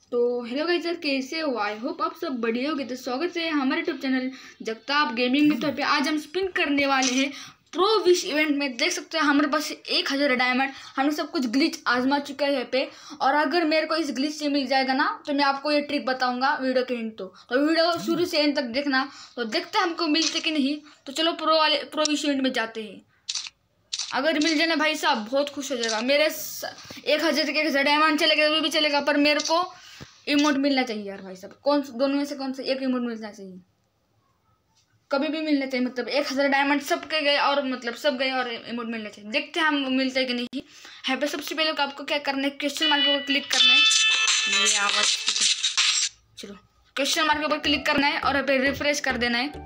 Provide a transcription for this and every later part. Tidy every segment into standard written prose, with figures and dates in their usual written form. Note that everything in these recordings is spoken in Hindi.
तो हेलो गाइस सर, कैसे हो? आई होप आप सब बढ़िया होगे। तो स्वागत है हमारे यूट्यूब चैनल जगताप गेमिंग में। तो पे आज हम स्पिन करने वाले हैं प्रो विश इवेंट में। देख सकते हैं हमारे पास 1000 डायमंड। हमने सब कुछ ग्लिच आजमा चुका है पे। और अगर मेरे को इस ग्लिच से मिल जाएगा ना तो मैं आपको ये ट्रिक बताऊंगा वीडियो के एंड। तो वीडियो शुरू से एंड तक देखना। तो देखते हैं हमको मिलते कि नहीं। तो चलो प्रो विश इवेंट में जाते हैं। अगर मिल जाए ना भाई साहब बहुत खुश हो जाएगा। मेरे 1000 के 1000 डायमंड चलेगा वो भी चलेगा, पर मेरे को इमोट मिलना चाहिए यार भाई साहब। दोनों में से कौन सा एक इमोट मिलना चाहिए, कभी भी मिलना चाहिए। मतलब 1000 डायमंड सब के गए और मतलब सब गए और इमोट मिलना चाहिए। देखते हैं हम मिलते हैं कि नहीं। है पे सबसे पहले तो आपको क्या करना है, क्वेश्चन मार्क के ऊपर क्लिक करना है। ये आवाज चलो क्वेश्चन मार्क के ऊपर क्लिक करना है और पे रिफ्रेश कर देना है।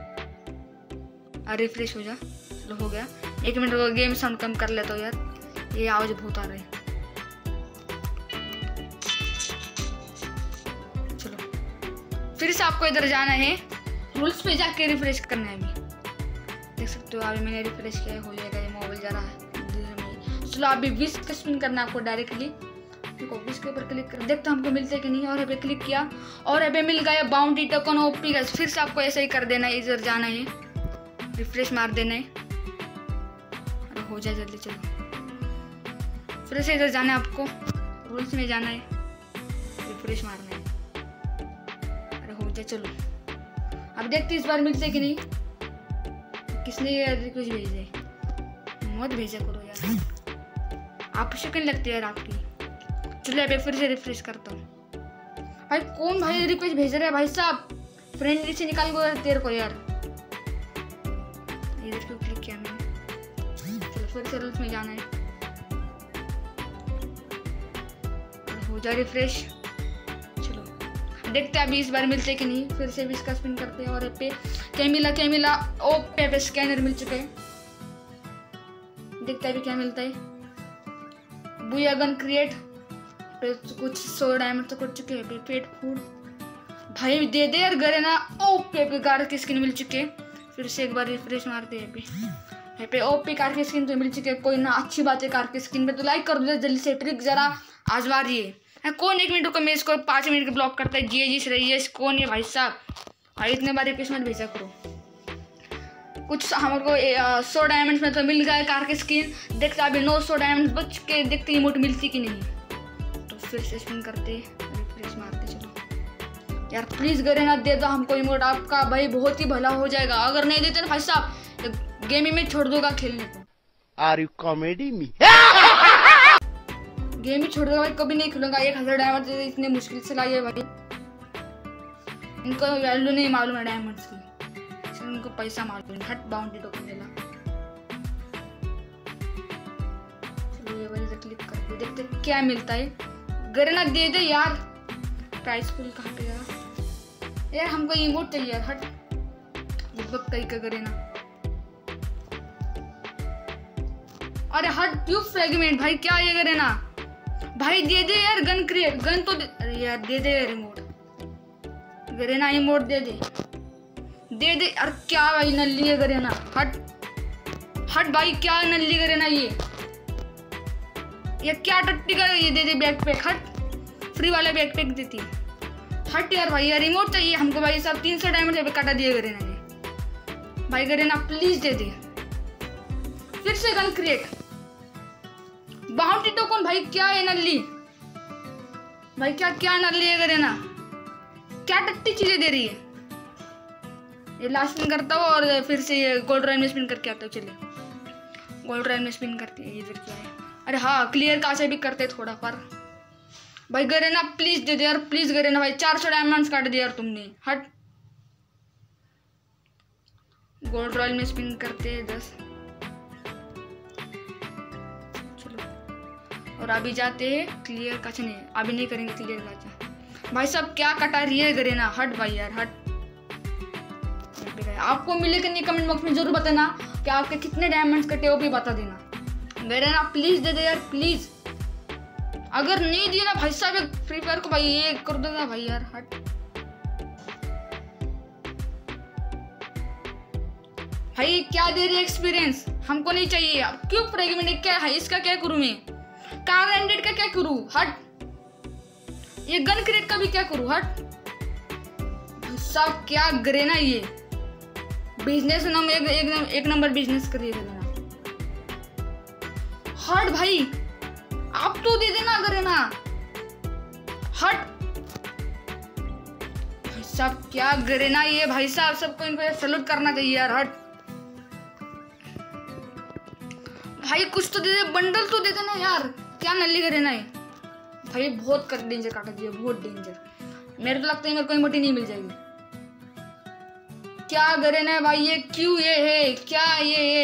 रिफ्रेश हो जा। चलो हो गया। 1 मिनट गेम साउंड कम कर लेता हूँ यार, ये आवाज बहुत आ रहा है। चलो फिर से आपको इधर जाना है, रूल्स पे जाके रिफ्रेश करना है। अभी देख सकते हो अभी मैंने रिफ्रेश किया, हो जाएगा। ये मोबाइल जा रहा है। चलो अभी विश का स्पिन करना है आपको डायरेक्टली। देखो विश के ऊपर क्लिक कर, देखते हमको मिलते कि नहीं। और अभी क्लिक किया और अभी मिल गया बाउंड्री टोकन ओपी का। फिर से आपको ऐसा ही कर देना है, इधर जाना है, रिफ्रेश मार देना है। हो जाए जल्दी। चलो फिर से इधर जाना है आपको, रूल्स में जाना है, रिफ्रेश मारना है। अरे हो जाए। चलो अब देखते इस बार मिलते कि नहीं। किसने ये रिक्वेस्ट भेजे, मत भेजा करो यार, आप शिकन लगती है यार आपकी। चलो अभी फिर से रिफ्रेश करता हूँ। भाई कौन भाई रिक्वेस्ट भेज रहा है भाई साहब, फ्रेंड लिस्ट से निकाल को तेरे को यार। इधर क्यों क्लिक किया मैंने। फिर से रूल्स में जाना है, हो जाए रिफ्रेश। चलो देखते हैं अभी इस बार मिलते कि नहीं। फिर से भी इसका स्पिन करते हैं और पे क्या मिला ओ पे स्कैनर मिल चुके हैं। देखते हैं अभी क्या मिलता है। बुया गन क्रिएट पे कुछ 100 डायमंड तो कर चुके हैं। पेट फूड भाई दे दे यार गरेना। ओ पे गार्ड की स्किन मिल चुके हैं। फिर से एक बार रिफ्रेश मारते हैं। पे ओपी कार की स्किन तो मिल चुकी है। कोई ना अच्छी बात है कार की स्किन पे तो लाइक कर दो जल्दी से। ट्रिक जरा आजमा रही है। कौन 1 मिनट को मैं इसको 5 मिनट के ब्लॉक करता है। जी रही है कौन है भाई साहब। भाई इतने बार रिक्वेस्ट मत भेजा करो। कुछ हमारे को 100 डायमंड में तो मिल गया कार की स्किन। देखते अभी 900 डायमंड बच के देखते इमोट मिलती कि नहीं। तो फिर से स्पिन करते रिफ्रेश मारते। चलो यार प्लीज गरेना दे दो हमको इमोट, आपका भाई बहुत ही भला हो जाएगा। अगर नहीं देते ना भाई साहब गेम में छोड़ दूंगा खेलने को। Are you comedy me? Game ही छोड़ दूंगा भाई, कभी नहीं खेलूंगा। 1000 डायमंड इतने मुश्किल से लाई है भाई। इनको वैल्यू नहीं मालूम है डायमंड्स की, सिर्फ उनको पैसा मालूम है। हट बाउंड्री टोकन मिला। चलो ये वाले क्लिक करके देखते क्या मिलता है। गरेना दे दे यार। प्राइस फुल कहाँ पे गया यार, हमको इमोट चाहिए यार। हट बुक कहीं का गरेना। अरे हट क्यों फ्रेगमेंट भाई, क्या ये करे ना भाई। दे दे यार गन क्रिएट गन तो अरे यार दे दे रिमोट करे ना। इमोट दे दे यार। क्या भाई नल्ली है करे ना। हट भाई क्या नल्ली करे ना। ये क्या टट्टी कर। ये दे दे बैकपैक। हट फ्री वाला बैकपैक देती है। हट यार भाई यार रिमोट चाहिए हमको भाई साहब। 300 डायमंड पे काटा दिए करे ना ये भाई। करे ना प्लीज दे दे। फिर से गन क्रिएट बाउंड्री टोकन। भाई क्या है नल्ली भाई, क्या नल्ली है करे ना। क्या टट्टी चीजें दे रही है। ये लास्ट स्पिन करता हूँ और फिर से ये गोल्ड रॉयल में स्पिन करके आता हूँ। चलिए गोल्ड रॉयल में स्पिन करते हैं। ये फिर क्या है। अरे हाँ क्लियर का से भी करते थोड़ा पर भाई। करे ना प्लीज दे दे यार, प्लीज करे ना भाई। 400 डायमंड्स काट दिया यार तुमने। हट गोल्ड रॉयल में स्पिन करते 10। और अभी जाते हैं क्लियर का नहीं, अभी नहीं करेंगे क्लियर का। भाई साहब क्या कटा रही है गरेना। हट भाई यार हट। आपको मिले कि नहीं कमेंट बॉक्स में जरूर बताना कि आपके कितने डायमंड्स कटे वो भी बता देना। गरेना प्लीज दे दे यार प्लीज। अगर नहीं दिया ना भाई साहब फ्री फायर को भाई ये कर देना भाई यार। हट भाई क्या दे रही है एक्सपीरियंस, हमको नहीं चाहिए। क्यों फ्रेगमेंट क्या है इसका, क्या करूं मैं। कार एंडेड का क्या करूं। हट ये गन क्रेट का भी क्या करूँ? हट सब क्या करे ना, ये बिजनेस नाम एक नंबर बिजनेस करिए ना। हट भाई, आप तो दे देना करे ना। हट भाई साहब क्या करे ना ये, भाई साहब सबको इनको सैल्यूट करना चाहिए यार। हट भाई कुछ तो दे दे, बंडल तो दे देना यार, क्या नल्ली करे ना ये। भाई बहुत कर डेंजर काटा दिया, बहुत डेंजर। मेरे को लगता है मेरे को इमोटी नहीं मिल जाएगी। क्या करे ना भाई, ये क्यों ये है, क्या ये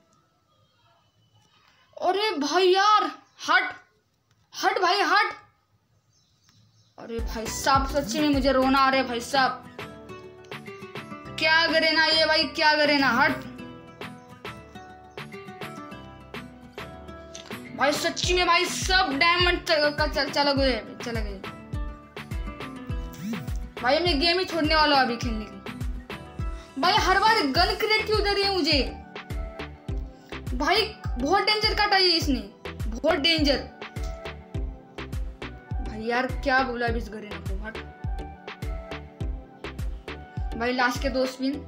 अरे भाई यार हट हट भाई हट। अरे भाई साहब सच्ची में मुझे रोना आ रहा है भाई साहब, क्या करे ना ये भाई, क्या करे ना। हट भाई सच्ची में भाई सब डायमंड का चला गए भाई। मैं गेम ही छोड़ने वाला हूँ अभी खेलने की। भाई हर बार गन क्रेट क्यों दे रही है मुझे भाई? बहुत डेंजर काटा ये इसने, बहुत डेंजर। भाई यार क्या बोला अभी इस गरेना को। हट भाई लास्ट के 2 स्पिन,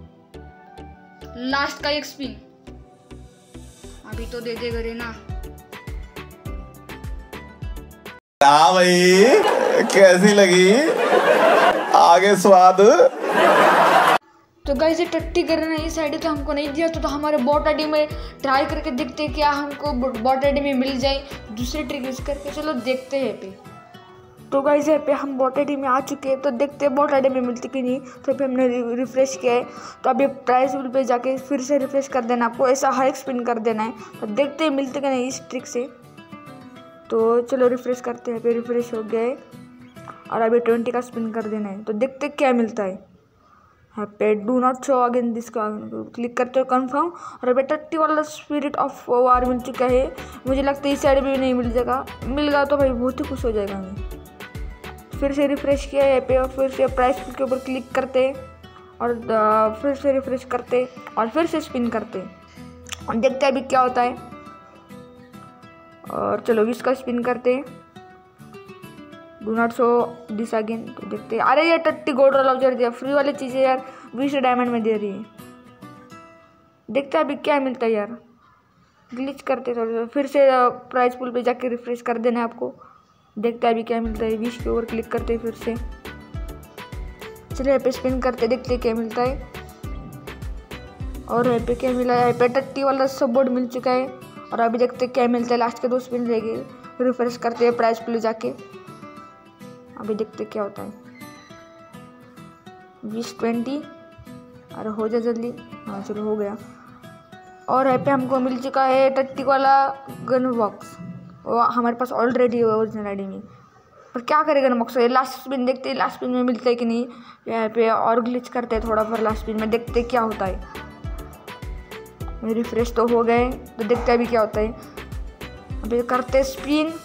लास्ट का 1 स्पिन अभी तो दे दे गरेना। हाँ भाई कैसी लगी आगे स्वाद? तो गाइस ये टट्टी करना इस आईडी तो हमको नहीं दिया, तो हमारे बॉट आईडी में ट्राई करके देखते हैं क्या हमको बॉट आईडी में मिल जाए दूसरी ट्रिक यूज करके। चलो देखते हैं पे। तो गाइस यहाँ पे हम बॉट आईडी में आ चुके हैं, तो देखते हैं बॉट आईडी में मिलती कि नहीं। तो पे हमने रिफ्रेश किया है, तो अभी प्राइस विल पे जाके फिर से रिफ्रेश कर देना आपको, ऐसा हर एक स्पिन कर देना है। तो देखते हैं मिलते कि नहीं इस ट्रिक से। तो चलो रिफ्रेश करते हैं, पे रिफ्रेश हो गया है और अभी 20 का स्पिन कर देना है। तो देखते क्या मिलता है। यहाँ पे do not show again this का क्लिक करते हो कंफर्म, और अभी 30 वाला स्पिरिट ऑफ वार मिल चुका है। मुझे लगता है इस साइड भी नहीं मिल जाएगा, मिल गया तो भाई बहुत ही खुश हो जाएगा मैं। फिर से रिफ्रेश किया है पे और फिर से प्राइस के ऊपर क्लिक करते और फिर से रिफ्रेश करते और फिर से स्पिन करते और देखते अभी क्या होता है। और चलो 20 का स्पिन करते, do not show this again. तो देखते हैं, अरे ये 30 गोल्ड लाउचर दिया, फ्री वाली चीज़ें यार 20 डायमंड में दे रही है। देखते हैं अभी क्या मिलता है यार। ग्लिच करते थोड़ा, फिर से प्राइस पूल पे जाके रिफ्रेश कर देना है आपको। देखते हैं अभी क्या मिलता है। 20 के ऊपर क्लिक करते फिर से, चलिए यहाँ पे स्पिन करते देखते क्या मिलता है। और यहाँ पे क्या मिला है, यहाँ पे 30 वाला सब बोर्ड मिल चुका है। और अभी देखते क्या मिलता है, लास्ट के 2 स्पिन रह गए। रिफ्रेश करते हैं प्राइस पूल जाके, अभी देखते क्या होता है। 20-20 अरे हो जाए जल्दी। हाँ चलो हो गया। और यहाँ पे हमको मिल चुका है 30 वाला गन बॉक्स, वो हमारे पास ऑलरेडी है ओरिजिनल आईडी में। पर क्या करेगा गन बॉक्स, लास्ट स्पिन देखते हैं लास्ट स्पिन में मिलता है कि नहीं। यहाँ पे और ग्लिच करते हैं थोड़ा, पर लास्ट स्पिन में देखते क्या होता है। रिफ्रेश तो हो गए, तो देखते अभी क्या होता है। अभी करते स्पिन।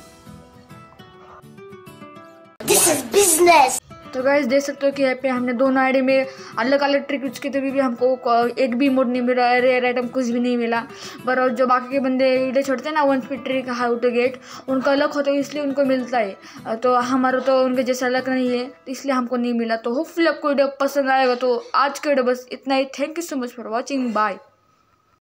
This is business. तो गाइस देख सकते हो कि यहाँ पे हमने दोनों आईडी में अलग अलग ट्रिक यूज की, तभी भी हमको एक भी मोड नहीं मिला, रेयर आइटम कुछ भी नहीं मिला। पर और जो बाकी के बंदे वीडियो छोड़ते हैं ना 1 speed trick how to get, उनका अलग होता है इसलिए उनको मिलता है। तो हमारा तो उनके जैसा अलग नहीं है, तो इसलिए हमको नहीं मिला। तो होपफुली आपको वीडियो पसंद आएगा। तो आज का वीडियो बस इतना ही। Thank you so much for watching, bye.